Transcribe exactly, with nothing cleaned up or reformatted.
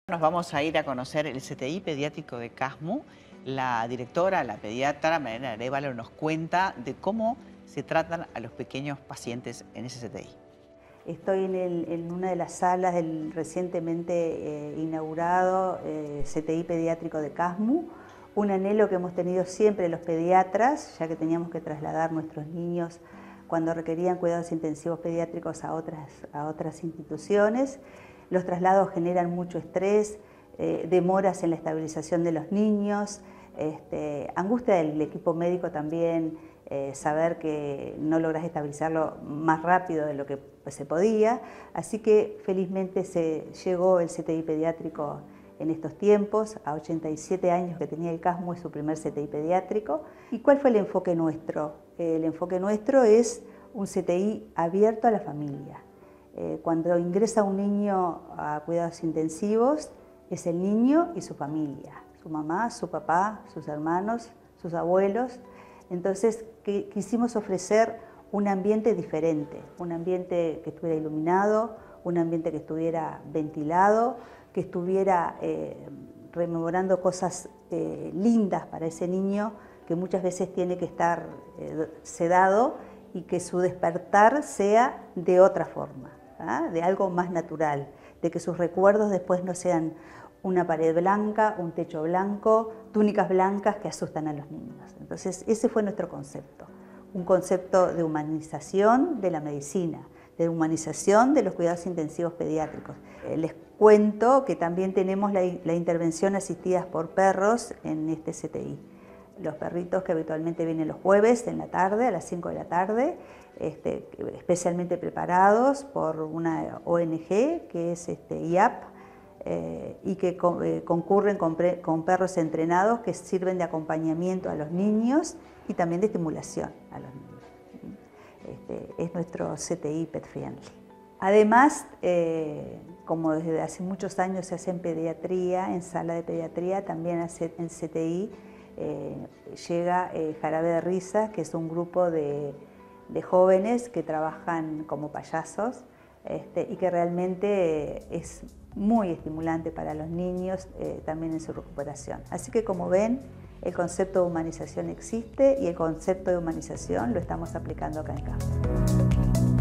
Nos vamos a ir a conocer el C T I pediátrico de Casmu. La directora, la pediatra Mariana Arévalo, nos cuenta de cómo se tratan a los pequeños pacientes en ese C T I. Estoy en, el, en una de las salas del recientemente eh, inaugurado eh, C T I pediátrico de Casmu, un anhelo que hemos tenido siempre los pediatras, ya que teníamos que trasladar nuestros niños cuando requerían cuidados intensivos pediátricos a otras, a otras instituciones. Los traslados generan mucho estrés, eh, demoras en la estabilización de los niños, este, angustia del equipo médico también, eh, saber que no logras estabilizarlo más rápido de lo que pues, se podía. Así que felizmente se llegó el C T I pediátrico en estos tiempos, a ochenta y siete años que tenía el Casmu, es su primer C T I pediátrico. ¿Y cuál fue el enfoque nuestro? El enfoque nuestro es un C T I abierto a la familia. Eh, cuando ingresa un niño a cuidados intensivos, es el niño y su familia, su mamá, su papá, sus hermanos, sus abuelos. Entonces que, quisimos ofrecer un ambiente diferente, un ambiente que estuviera iluminado, un ambiente que estuviera ventilado, que estuviera eh, rememorando cosas eh, lindas para ese niño que muchas veces tiene que estar eh, sedado y que su despertar sea de otra forma, ¿ah? De algo más natural, de que sus recuerdos después no sean una pared blanca, un techo blanco, túnicas blancas que asustan a los niños. Entonces ese fue nuestro concepto, un concepto de humanización de la medicina, de humanización de los cuidados intensivos pediátricos. Eh, les cuento que también tenemos la, la intervención asistidas por perros en este C T I. Los perritos que habitualmente vienen los jueves en la tarde, a las cinco de la tarde, este, especialmente preparados por una O N G que es este, I A P, eh, y que con, eh, concurren con, pre, con perros entrenados que sirven de acompañamiento a los niños y también de estimulación a los niños. Este, es nuestro C T I Pet Friendly. Además, eh, como desde hace muchos años se hace en pediatría, en sala de pediatría, también hace en C T I, Eh, llega eh, Jarabe de Risa, que es un grupo de, de jóvenes que trabajan como payasos este, y que realmente eh, es muy estimulante para los niños eh, también en su recuperación. Así que como ven, el concepto de humanización existe y el concepto de humanización lo estamos aplicando acá en Casmu.